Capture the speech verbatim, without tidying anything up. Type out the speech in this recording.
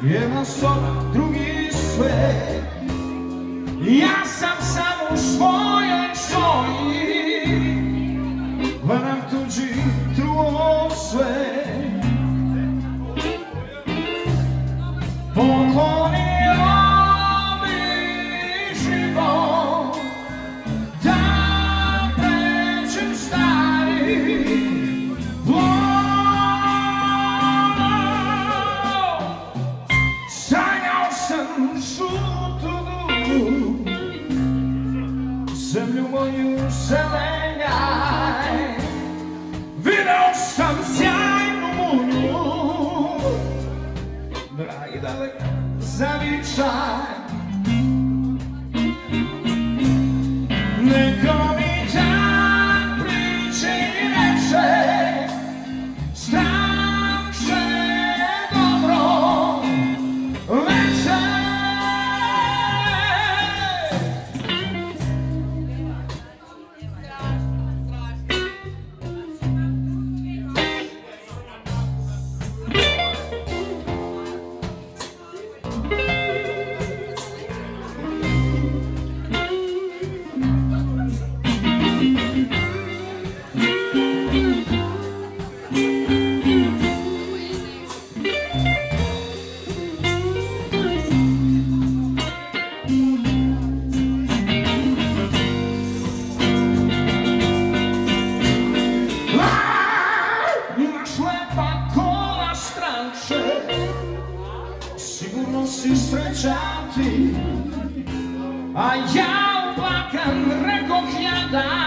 Jedna soba, drugi svet. Ja sam sam u svojoj soji, gledam tuđi truo sve. Poklonio mi život da pređem stari blud. Sanjao sam žutu dugu, zemlju moju zelenjaj. Video sam sjajnu munju, dragi dalek zavičaj. Neko mi dan priče i reče, strašno dobro veče. Sigurno si srećan ti, a ja uplakan rekoh ja da